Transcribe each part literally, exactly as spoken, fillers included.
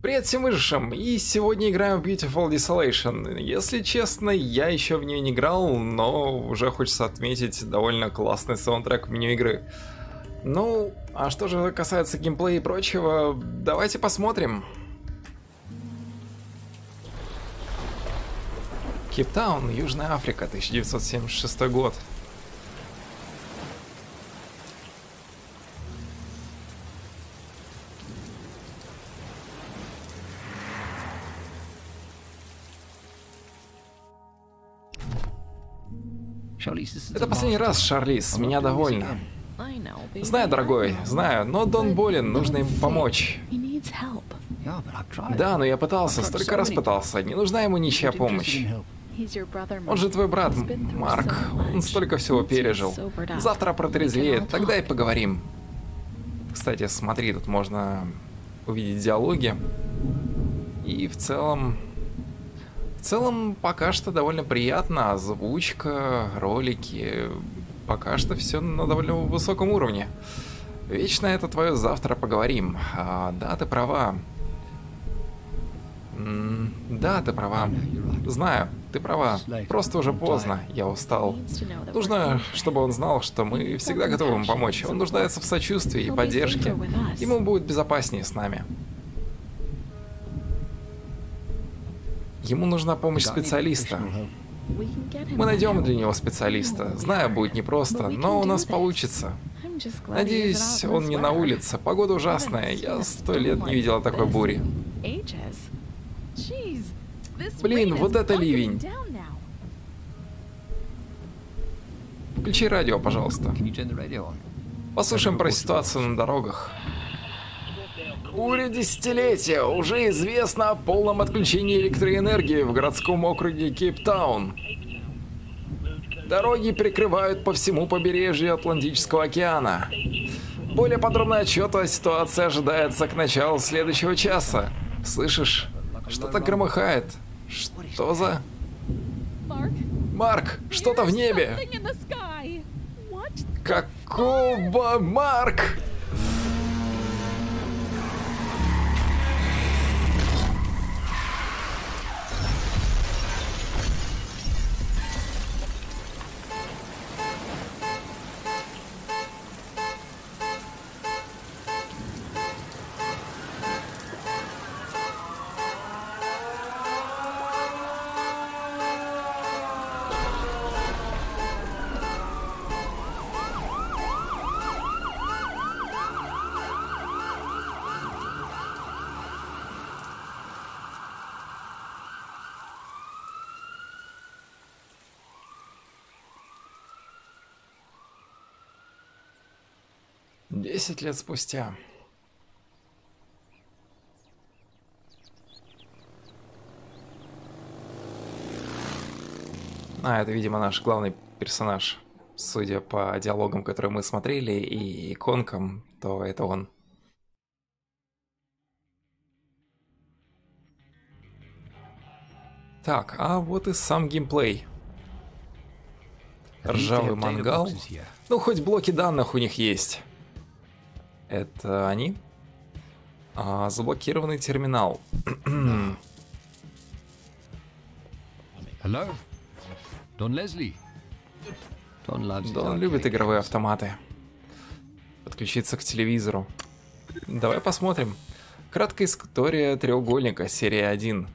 Привет всем выжившим, и сегодня играем в Beautiful Desolation. Если честно, я еще в нее не играл, но уже хочется отметить довольно классный саундтрек в меню игры. Ну, а что же касается геймплея и прочего, давайте посмотрим. Кейптаун, Южная Африка, тысяча девятьсот семьдесят шестой год. Это последний раз, Шарлиз, меня довольно. Знаю, дорогой, знаю, но Дон болен, нужно ему помочь. Да, но я пытался, столько раз пытался, не нужна ему ничья помощь. Он же твой брат, Марк, он столько всего пережил. Завтра протрезвеет, тогда и поговорим. Кстати, смотри, тут можно увидеть диалоги. И в целом... В целом, пока что довольно приятно, озвучка, ролики, пока что все на довольно высоком уровне. Вечно это твое завтра поговорим. А, да, ты права. М да, ты права. Знаю, ты права. Просто уже поздно, я устал. Нужно, чтобы он знал, что мы всегда готовы ему помочь. Он нуждается в сочувствии и поддержке. Ему будет безопаснее с нами. Ему нужна помощь специалиста. Мы найдем для него специалиста. Знаю, будет непросто, но у нас получится. Надеюсь, он не на улице. Погода ужасная. Я сто лет не видела такой бури. Блин, вот это ливень. Включи радио, пожалуйста. Послушаем про ситуацию на дорогах. Буря десятилетия. Уже известно о полном отключении электроэнергии в городском округе Кейптаун. Дороги перекрывают по всему побережью Атлантического океана. Более подробный отчет о ситуации ожидается к началу следующего часа. Слышишь? Что-то громыхает. Что за... Марк, что-то в небе. Какого, Марк? Десять лет спустя. А, это, видимо, наш главный персонаж. Судя по диалогам, которые мы смотрели, и иконкам, то это он. Так, а вот и сам геймплей. Ржавый мангал. Ну, хоть блоки данных у них есть. Это они? А, заблокированный терминал. Hello? Don Leslie. Дон любит игровые автоматы. Подключиться к телевизору. Давай посмотрим. Краткая история треугольника, серия один.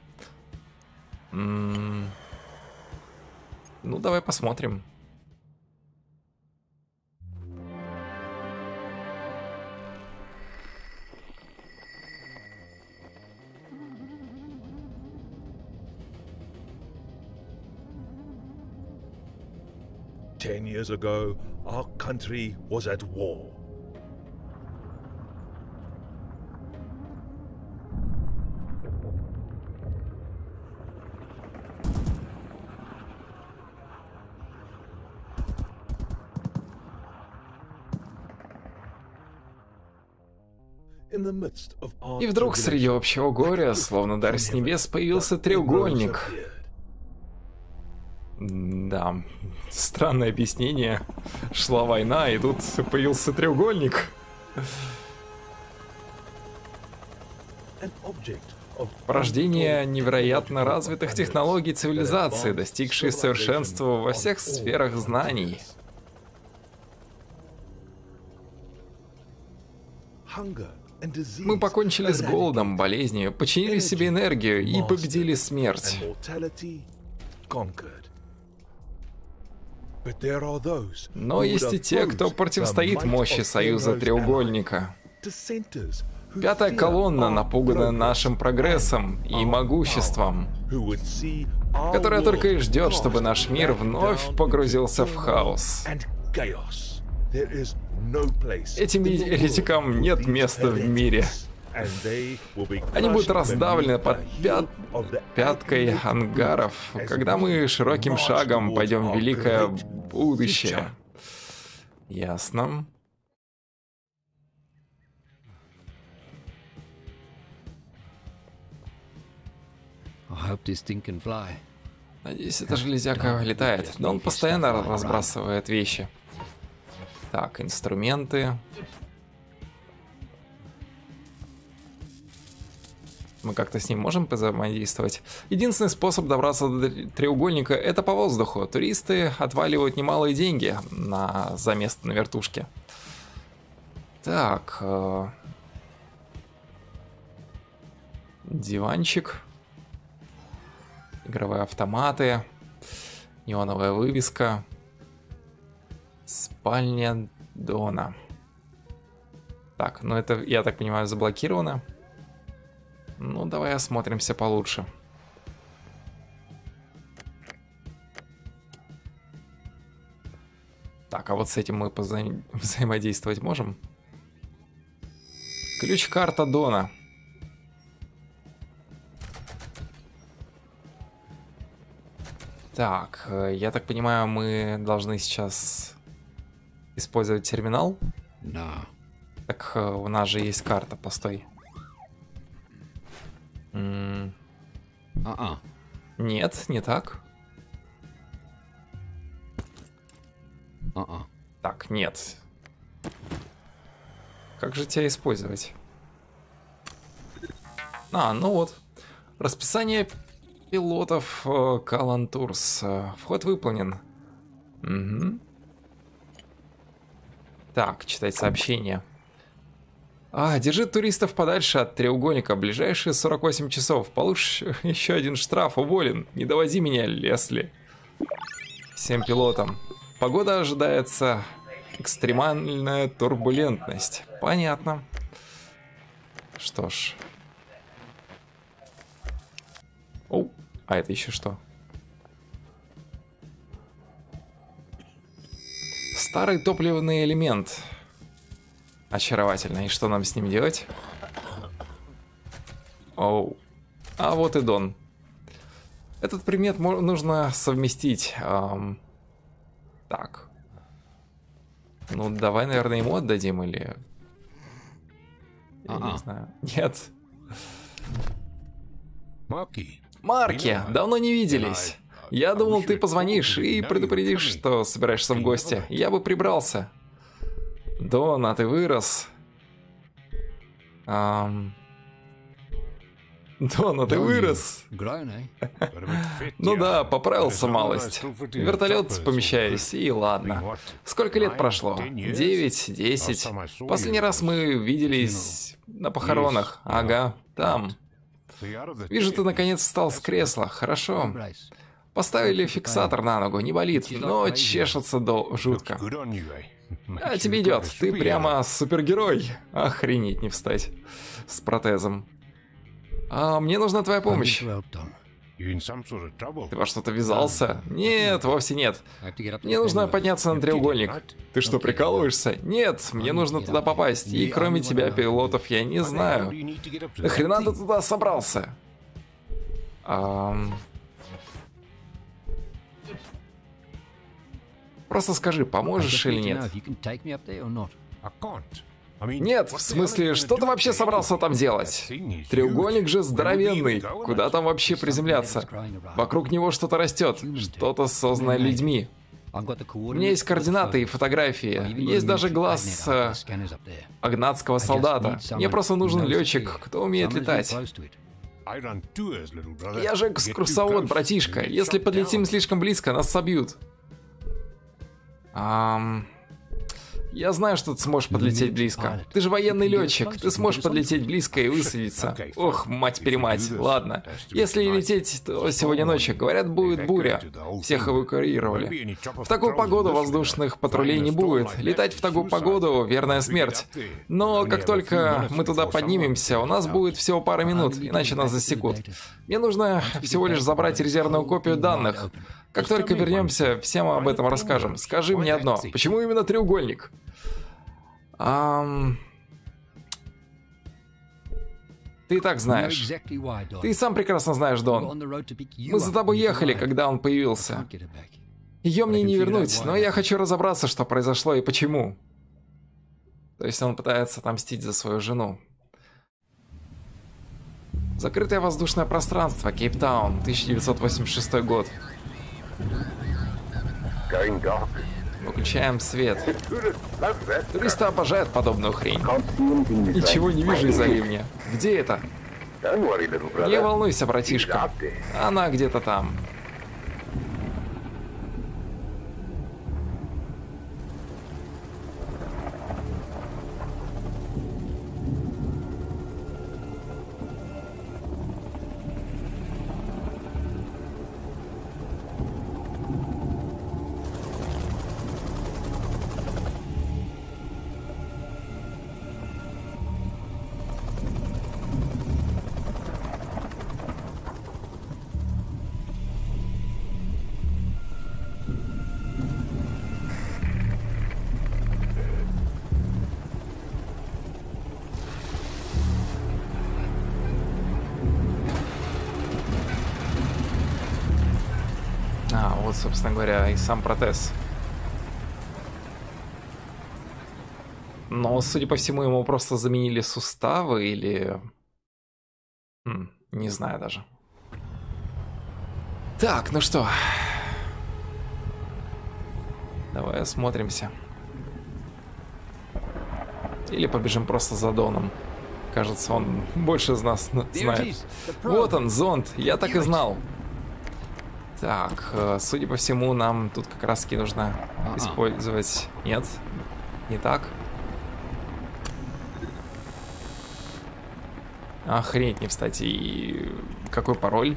М-м- ну, давай посмотрим. Ten years ago, our country was at war. И вдруг среди общего горя, словно дар с небес, появился треугольник. Да, странное объяснение. Шла война, и тут появился треугольник. Порождение невероятно развитых технологий цивилизации, достигшие совершенства во всех сферах знаний. Мы покончили с голодом, болезнью, починили себе энергию и победили смерть. Но есть и те, кто противостоит мощи Союза Треугольника. Пятая колонна, напуганная нашим прогрессом и могуществом, которая только и ждет, чтобы наш мир вновь погрузился в хаос. Этим еретикам нет места в мире. Они будут раздавлены под пят... пяткой ангаров, когда мы широким шагом пойдем в великое будущее. Ясно. Надеюсь, эта железяка летает, но он постоянно разбрасывает вещи. Так, инструменты. Мы как-то с ним можем взаимодействовать. Единственный способ добраться до треугольника — это по воздуху. Туристы отваливают немалые деньги на... за место на вертушке. Так. Э... Диванчик. Игровые автоматы. Неоновая вывеска. Спальня Дона. Так, ну это, я так понимаю, заблокировано. Ну, давай осмотримся получше. Так, а вот с этим мы вза... взаимодействовать можем? Ключ-карта Дона. Так, я так понимаю, мы должны сейчас использовать терминал? Да. Так, у нас же есть карта, постой. А-а. Нет, не так. А-а. Так, нет. Как же тебя использовать? А, ну вот. Расписание пилотов Калан Турс. Вход выполнен. Угу. Так, читать сообщение. А, держи туристов подальше от треугольника. Ближайшие сорок восемь часов. Получишь еще один штраф. Уволен. Не доводи меня, Лесли. Всем пилотам. Погода ожидается. Экстремальная турбулентность. Понятно. Что ж. О, а это еще что? Старый топливный элемент. Очаровательно. И что нам с ним делать? Оу. А вот и Дон. Этот предмет нужно совместить. Эм... Так. Ну, давай, наверное, ему отдадим, или... Я не знаю. Нет. Марки. Марки, давно не виделись. Я думал, ты позвонишь и предупредишь, что собираешься в гости. Я бы прибрался. Дон, а ты вырос. Ам... Дон, а ты вырос. Ну да, поправился малость. Вертолет помещаюсь, и ладно. Сколько лет прошло? Девять, десять. Последний раз мы виделись на похоронах. Ага, там. Вижу, ты наконец встал с кресла. Хорошо. Поставили фиксатор на ногу, не болит, но чешется до... жутко. А тебе идет, ты прямо супергерой. Охренеть не встать с протезом. А мне нужна твоя помощь. Ты во что-то ввязался? Нет, вовсе нет. Мне нужно подняться на треугольник. Ты что, прикалываешься? Нет, мне нужно туда попасть. И кроме тебя, пилотов, я не знаю. Нахрена ты туда собрался? Ам... Просто скажи, поможешь или нет? Нет, в смысле, что ты вообще собрался там делать? Треугольник же здоровенный. Куда там вообще приземляться? Вокруг него что-то растет. Что-то созданное людьми. У меня есть координаты и фотографии. Есть даже глаз э, агнатского солдата. Мне просто нужен летчик, кто умеет летать. Я же экскурсовод, братишка. Если подлетим слишком близко, нас собьют. Ам... Я знаю, что ты сможешь подлететь близко. Ты же военный летчик. Ты сможешь подлететь близко и высадиться. Ох, мать-перемать. Ладно. Если лететь, то сегодня ночью, говорят, будет буря. Всех эвакуировали. В такую погоду воздушных патрулей не будет. Летать в такую погоду — верная смерть. Но как только мы туда поднимемся, у нас будет всего пара минут, иначе нас засекут. Мне нужно всего лишь забрать резервную копию данных. Как только вернемся, всем об этом расскажем. Скажи мне одно, почему именно треугольник? Ам... Ты и так знаешь. Ты и сам прекрасно знаешь, Дон. Мы за тобой ехали, когда он появился. Ее мне не вернуть, но я хочу разобраться, что произошло и почему. То есть он пытается отомстить за свою жену. Закрытое воздушное пространство, Кейптаун, тысяча девятьсот восемьдесят шестой год. Выключаем свет. Туристы обожают подобную хрень. Ничего не вижу из-за ливня. Где это? Не волнуйся, братишка. Она где-то там. А, вот, собственно говоря, и сам протез. Но, судя по всему, ему просто заменили суставы или... Хм, не знаю даже. Так, ну что. Давай осмотримся. Или побежим просто за Доном. Кажется, он больше из нас знает. Вот он, зонд. Я так и знал. Так, судя по всему, нам тут как раз-таки нужно использовать... Нет, не так. Охренеть не встать. И какой пароль?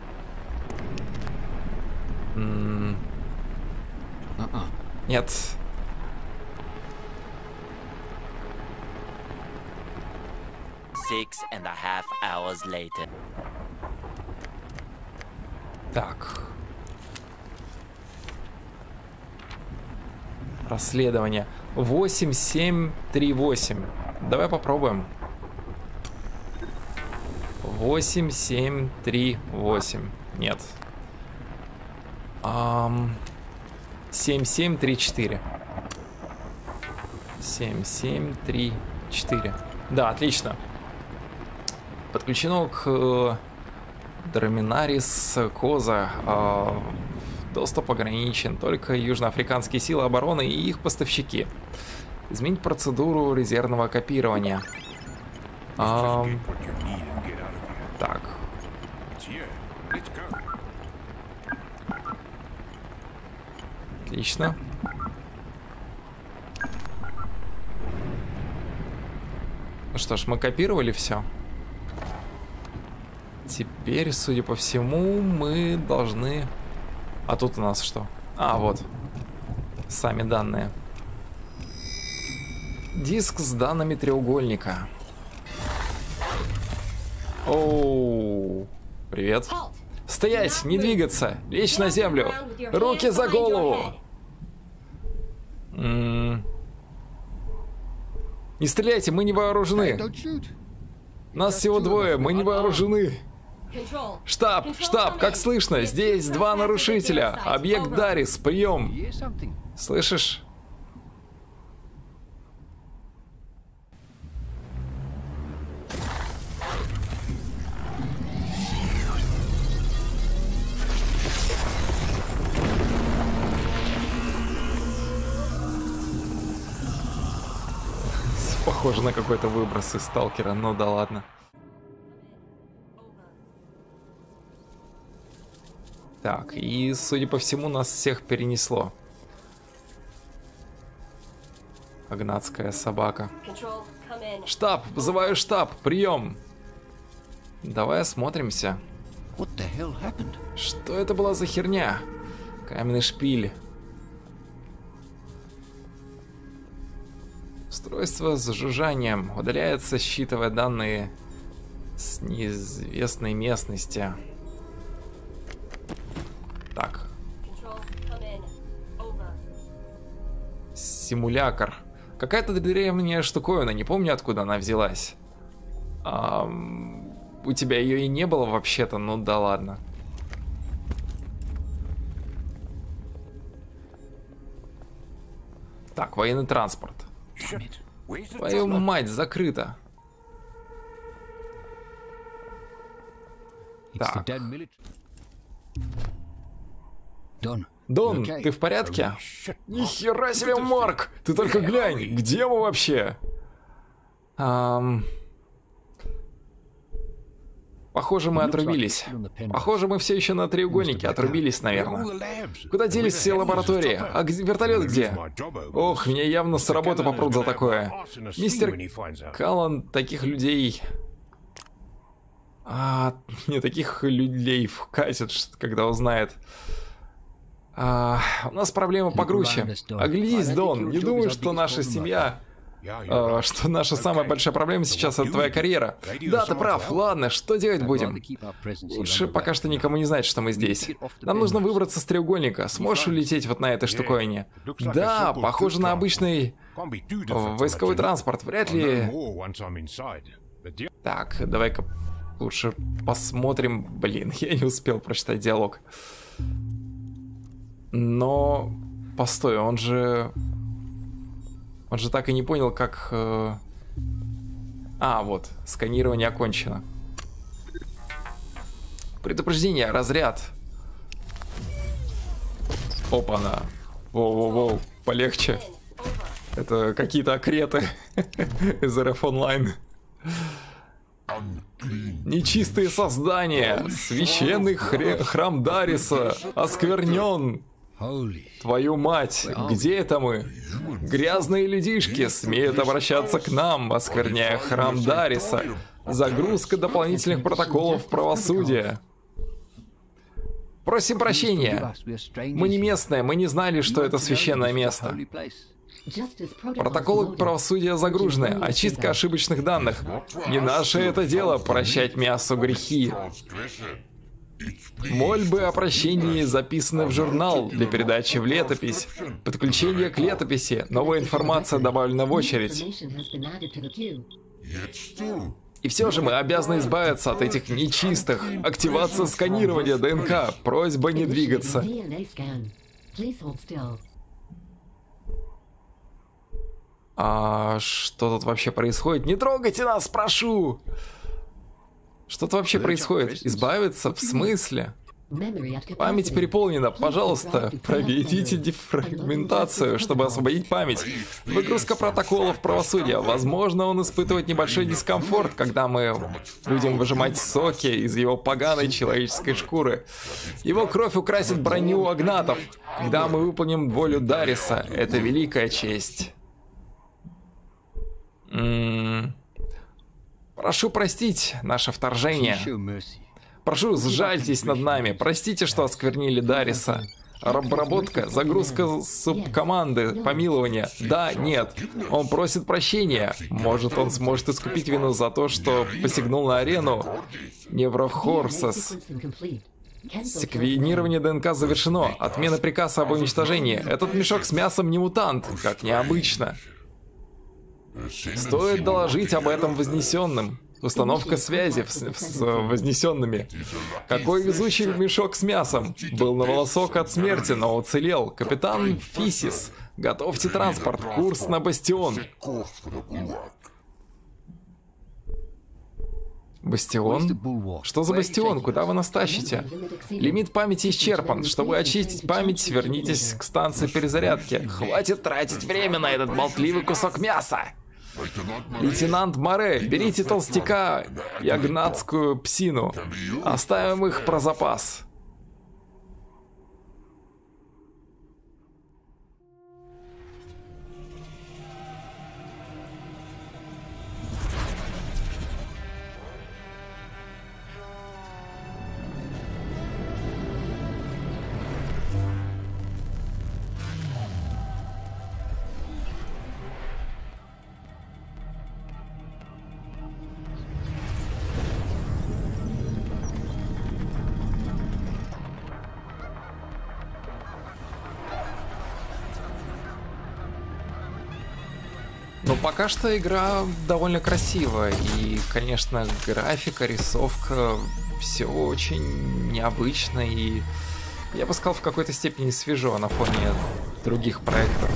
М-м- Нет. Six and a half hours later. Так. Расследование. восемь семь три восемь. Давай попробуем. восемь семь три восемь. Нет. Um, семь семь три четыре. семь семь три четыре. Да, отлично. Подключено к Дроминарис Коза. Э, доступ ограничен. Только южноафриканские силы обороны и их поставщики. Изменить процедуру резервного копирования. Э, так. Отлично. Ну что ж, мы копировали все. Теперь, судя по всему, мы должны... А тут у нас что? А, вот. Сами данные. Диск с данными треугольника. Оу. Привет. Стоять, не двигаться. Лечь на землю. Руки за голову. М-м. Не стреляйте, мы не вооружены. Нас всего двое, мы не вооружены. Штаб, штаб, как слышно? Здесь два нарушителя. Объект Дарис, прием. Слышишь? Похоже на какой-то выброс из сталкера, ну да ладно. Так, и, судя по всему, нас всех перенесло. Агнатская собака. Штаб, вызываю штаб, прием. Давай осмотримся. Что это была за херня? Каменный шпиль. Устройство с жужжанием. Удаляется, считывая данные с неизвестной местности. Так. Симулятор. Какая-то древняя штуковина, не помню, откуда она взялась. А, у тебя ее и не было вообще-то, ну да ладно. Так, военный транспорт. Твою мать, закрыто. Так. Дон, ты в порядке? Нихера себе, Марк! Ты только глянь, где мы вообще? Ам... Похоже, мы отрубились. Похоже, мы все еще на треугольнике. Отрубились, наверное. Куда делись все лаборатории? А где, вертолет где? Ох, меня явно с работы попрут за такое. Мистер Каллан таких людей... А, не таких людей вкатит, когда узнает. А, у нас проблема погрузче. Оглянись, Дон, не думаю, что наша семья... А, что наша самая большая проблема сейчас — это твоя карьера. Да, ты прав. Ладно, что делать будем? Лучше пока что никому не знать, что мы здесь. Нам нужно выбраться с треугольника. Сможешь улететь вот на этой штуковине? Да, похоже на обычный войсковой транспорт. Вряд ли... Так, давай-ка лучше посмотрим. Блин, я не успел прочитать диалог. Но... Постой, он же... Он же так и не понял, как... Э... А, вот, сканирование окончено. Предупреждение, разряд. Опа-на. Воу-воу-воу, полегче. Это какие-то окреты из эр эф онлайн. Нечистые создания. Священный хре... храм Дариса осквернен. Твою мать, где это мы? Грязные людишки смеют обращаться к нам, оскверняя храм Дариса. Загрузка дополнительных протоколов правосудия. Просим прощения. Мы не местные, мы не знали, что это священное место. Протоколы правосудия загружены. Очистка ошибочных данных. Не наше это дело прощать мясу грехи. Мольбы о прощении записаны в журнал для передачи в летопись. Подключение к летописи. Новая информация добавлена в очередь. И все же мы обязаны избавиться от этих нечистых. Активация сканирования дэ эн ка. Просьба не двигаться. А что тут вообще происходит? Не трогайте нас, прошу! Что тут вообще происходит? Избавиться? В смысле? Память переполнена. Пожалуйста, проведите дефрагментацию, чтобы освободить память. Выгрузка протоколов правосудия. Возможно, он испытывает небольшой дискомфорт, когда мы будем выжимать соки из его поганой человеческой шкуры. Его кровь украсит броню агнатов. Когда мы выполним волю Дариса, это великая честь. М-м- Прошу простить наше вторжение. Прошу, сжальтесь над нами. Простите, что осквернили Дариса. Обработка, загрузка субкоманды, помилование. Да, нет. Он просит прощения. Может, он сможет искупить вину за то, что посягнул на арену. Неврохорсес. Секвенирование дэ эн ка завершено. Отмена приказа об уничтожении. Этот мешок с мясом не мутант, как необычно. Стоит доложить об этом вознесенным. Установка связи с, с вознесенными. Какой везучий мешок с мясом. Был на волосок от смерти, но уцелел. Капитан Фисис. Готовьте транспорт. Курс на Бастион. Бастион? Что за бастион? Куда вы нас тащите? Лимит памяти исчерпан. Чтобы очистить память, вернитесь к станции перезарядки. Хватит тратить время на этот болтливый кусок мяса. Лейтенант Море, берите толстяка и агнатскую псину. Оставим их про запас. пока что игра довольно красивая. И, конечно, графика, рисовка, все очень необычно. И я бы сказал, в какой-то степени свежо на фоне других проектов.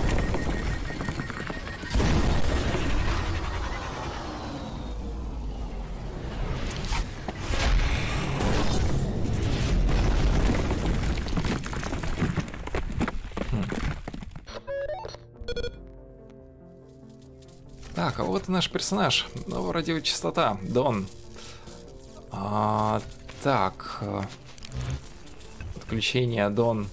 Так, а вот и наш персонаж. Ну, радиочастота. Дон. А, так. Отключение, Дон.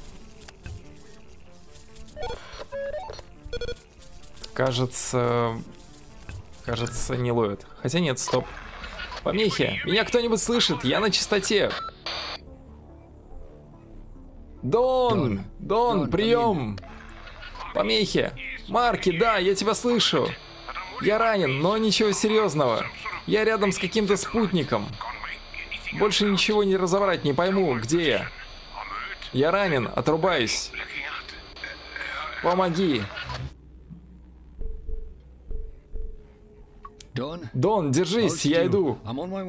Кажется... Кажется, не ловит. Хотя нет, стоп. Помехи. Меня кто-нибудь слышит? Я на частоте. Дон! Дон, прием! Помехи. Марки, да, я тебя слышу. Я ранен, но ничего серьезного. Я рядом с каким-то спутником. Больше ничего не разобрать, не пойму, где я. Я ранен, отрубаюсь. Помоги. Дон, держись, я иду.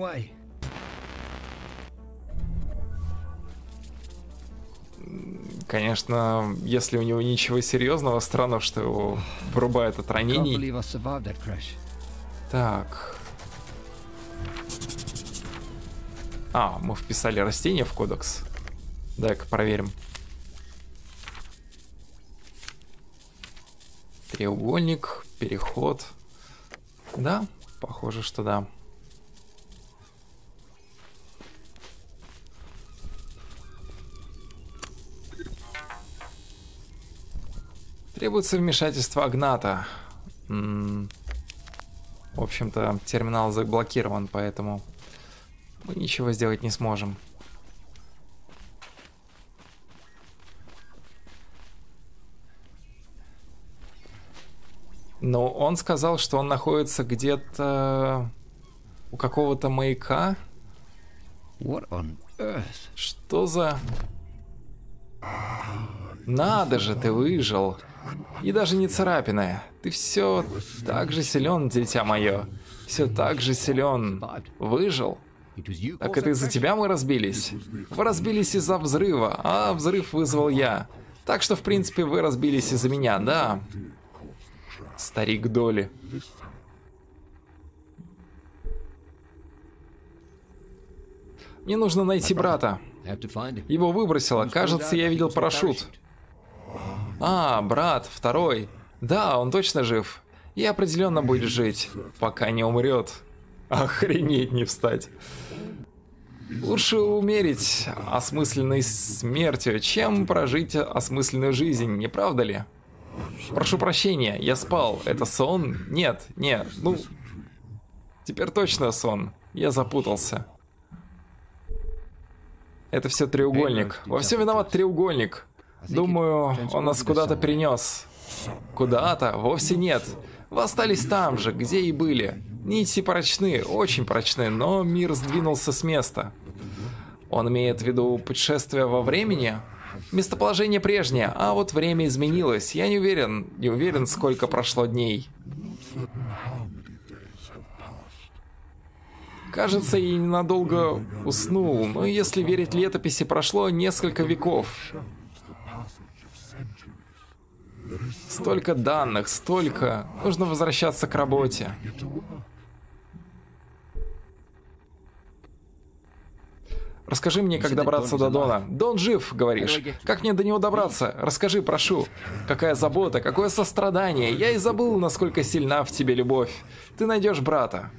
Конечно, если у него ничего серьезного, странно, что его вырубают от ранений. Так. А, мы вписали растение в кодекс. Дай-ка проверим. Треугольник, переход. Да, похоже, что да. Требуется вмешательство Агната. М-м- в общем-то, терминал заблокирован, поэтому мы ничего сделать не сможем. Но он сказал, что он находится где-то у какого-то маяка. Что за... Надо же, ты выжил. И даже не царапина. Ты все так же силен, дитя мое. Все так же силен. Выжил? Так это из-за тебя мы разбились? Вы разбились из-за взрыва, а взрыв вызвал я. Так что, в принципе, вы разбились из-за меня, да? Старик Доли. Мне нужно найти брата. Его выбросило. Кажется, я видел парашют. А, брат, второй. Да, он точно жив. И определенно будет жить, пока не умрет. Охренеть не встать. Лучше умереть осмысленной смертью, чем прожить осмысленную жизнь, не правда ли? Прошу прощения, я спал. Это сон? Нет, нет, ну... Теперь точно сон. Я запутался. Это все треугольник. Во всем виноват треугольник. Думаю, он нас куда-то перенес. Куда-то? Вовсе нет. Вы остались там же, где и были. Нити прочны, очень прочны, но мир сдвинулся с места. Он имеет в виду путешествие во времени? Местоположение прежнее, а вот время изменилось. Я не уверен, не уверен, сколько прошло дней. Кажется, я ненадолго уснул, но если верить летописи, прошло несколько веков. Столько данных, столько. Нужно возвращаться к работе. Расскажи мне, как добраться до Дона. Дон жив, говоришь. Как мне до него добраться? Расскажи, прошу. Какая забота, какое сострадание. Я и забыл, насколько сильна в тебе любовь. Ты найдешь брата.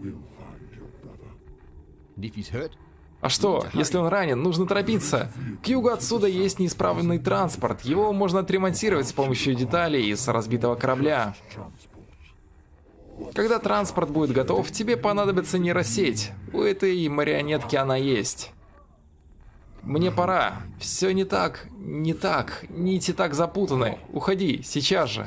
А что, если он ранен, нужно торопиться. К югу отсюда есть неисправный транспорт. Его можно отремонтировать с помощью деталей с разбитого корабля. Когда транспорт будет готов, тебе понадобится нейросеть. У этой марионетки она есть. Мне пора. Все не так, не так. Нити так запутаны. Уходи, сейчас же.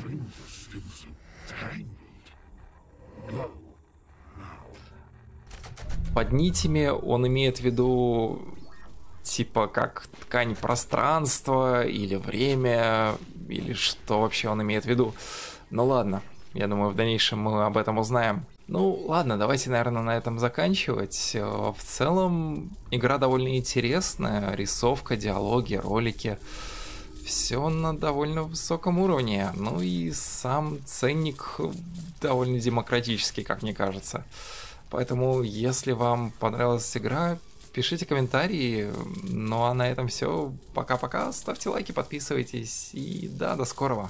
Под нитями он имеет в виду, типа, как ткань пространства, или время, или что вообще он имеет в виду. Ну ладно. Я думаю, в дальнейшем мы об этом узнаем. Ну, ладно, давайте, наверное, на этом заканчивать. В целом, игра довольно интересная. Рисовка, диалоги, ролики. Все на довольно высоком уровне. Ну и сам ценник довольно демократический, как мне кажется. Поэтому, если вам понравилась игра, пишите комментарии. Ну а на этом все. Пока-пока. Ставьте лайки, подписывайтесь. И да, до скорого.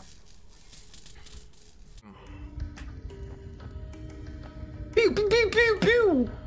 Пиу-пиу-пиу-пиу-пиу!